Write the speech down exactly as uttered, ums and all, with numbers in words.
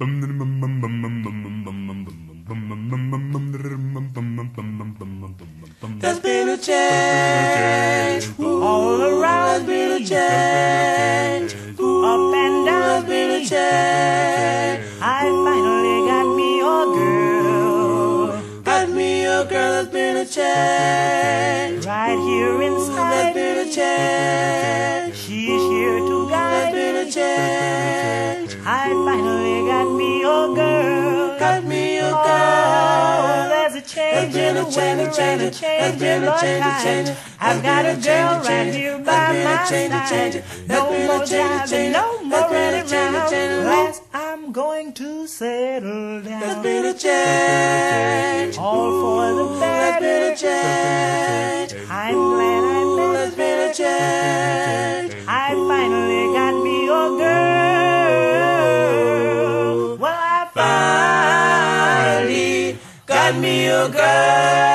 There's been a change all around me. There's been a change up and down. There's been a change. I finally got me a girl. Got me a girl. There's been a change right here inside. There's been a change. She's here to guide. There's been a change. I finally got me a girl. Got me a girl. There's a change in the weather and a change in the time. I've got a girl right here by my side. No more driving, no more running around. Last I'm going to settle down. There's been a change, all for the better. There's been a change. I'm glad I met. There's been a change. I finally got me a girl. Well, I finally got me a girl.